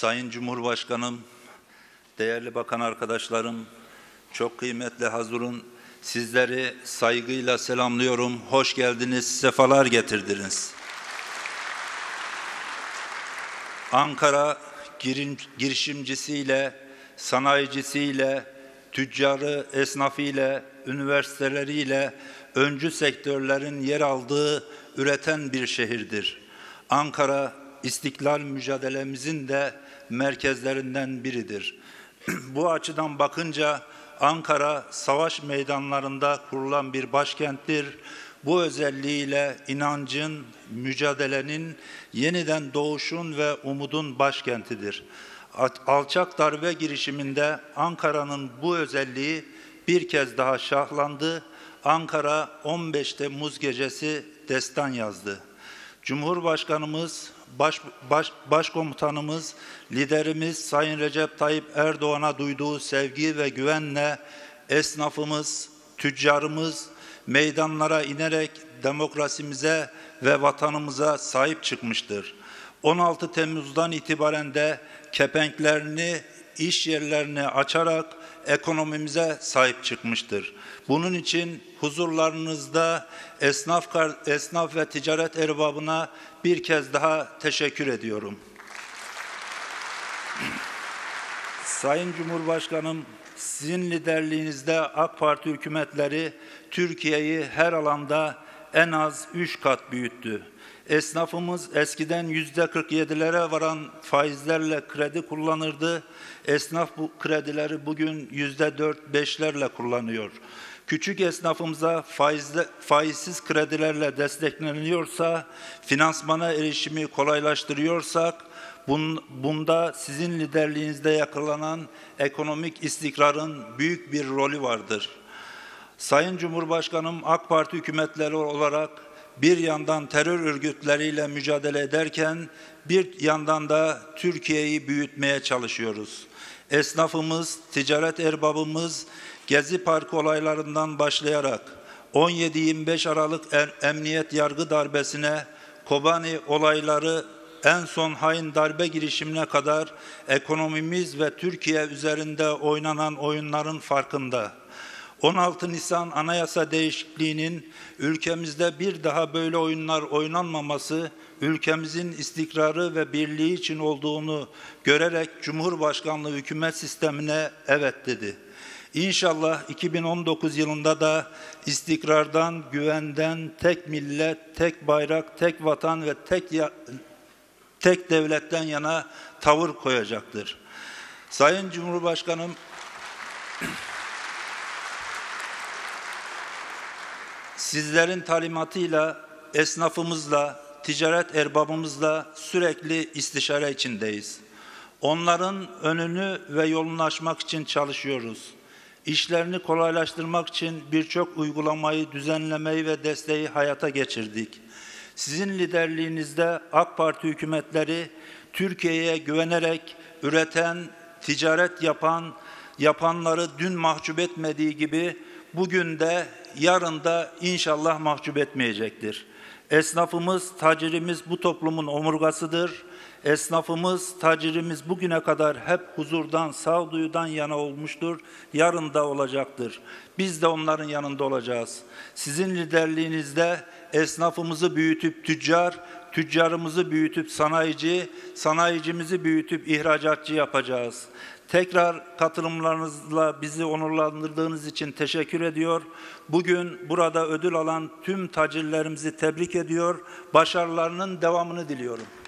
Sayın Cumhurbaşkanım, değerli bakan arkadaşlarım, çok kıymetli hazırın, sizleri saygıyla selamlıyorum. Hoş geldiniz, sefalar getirdiniz. Ankara girişimcisiyle, sanayicisiyle, tüccarı, esnafıyla, üniversiteleriyle öncü sektörlerin yer aldığı, üreten bir şehirdir. Ankara, İstiklal mücadelemizin de merkezlerinden biridir. Bu açıdan bakınca Ankara, savaş meydanlarında kurulan bir başkenttir. Bu özelliğiyle inancın, mücadelenin, yeniden doğuşun ve umudun başkentidir. Alçak darbe girişiminde Ankara'nın bu özelliği bir kez daha şahlandı. Ankara 15 Temmuz gecesi destan yazdı. Cumhurbaşkanımız, Başkomutanımız, liderimiz Sayın Recep Tayyip Erdoğan'a duyduğu sevgi ve güvenle esnafımız, tüccarımız meydanlara inerek demokrasimize ve vatanımıza sahip çıkmıştır. 16 Temmuz'dan itibaren de kepenklerini, iş yerlerini açarak ekonomimize sahip çıkmıştır. Bunun için huzurlarınızda esnaf ve ticaret erbabına bir kez daha teşekkür ediyorum. Sayın Cumhurbaşkanım, sizin liderliğinizde AK Parti hükümetleri Türkiye'yi her alanda en az 3 kat büyüttü. Esnafımız eskiden %47'lere varan faizlerle kredi kullanırdı. Esnaf bu kredileri bugün %4-5'lerle kullanıyor. Küçük esnafımıza faizsiz kredilerle destekleniyorsa, finansmana erişimi kolaylaştırıyorsak, bunda sizin liderliğinizde yakalanan ekonomik istikrarın büyük bir rolü vardır. Sayın Cumhurbaşkanım, AK Parti hükümetleri olarak bir yandan terör örgütleriyle mücadele ederken bir yandan da Türkiye'yi büyütmeye çalışıyoruz. Esnafımız, ticaret erbabımız Gezi Parkı olaylarından başlayarak 17-25 Aralık emniyet yargı darbesine, Kobani olayları, en son hain darbe girişimine kadar ekonomimiz ve Türkiye üzerinde oynanan oyunların farkında. 16 Nisan Anayasa değişikliğinin ülkemizde bir daha böyle oyunlar oynanmaması, ülkemizin istikrarı ve birliği için olduğunu görerek Cumhurbaşkanlığı hükümet sistemine evet dedi. İnşallah 2019 yılında da istikrardan, güvenden, tek millet, tek bayrak, tek vatan ve tek devletten yana tavır koyacaktır. Sayın Cumhurbaşkanım, sizlerin talimatıyla esnafımızla, ticaret erbabımızla sürekli istişare içindeyiz. Onların önünü ve yolunu açmak için çalışıyoruz. İşlerini kolaylaştırmak için birçok uygulamayı, düzenlemeyi ve desteği hayata geçirdik. Sizin liderliğinizde AK Parti hükümetleri Türkiye'ye güvenerek üreten, ticaret yapanları dün mahcup etmediği gibi bugün de yarın da inşallah mahcup etmeyecektir. Esnafımız, tacirimiz bu toplumun omurgasıdır. Esnafımız, tacirimiz bugüne kadar hep huzurdan, sağduyudan yana olmuştur. Yarın da olacaktır. Biz de onların yanında olacağız. Sizin liderliğinizde esnafımızı büyütüp tüccar, tüccarımızı büyütüp sanayici, sanayicimizi büyütüp ihracatçı yapacağız. Tekrar katılımlarınızla bizi onurlandırdığınız için teşekkür ediyor. Bugün burada ödül alan tüm tacirlerimizi tebrik ediyor. Başarılarının devamını diliyorum.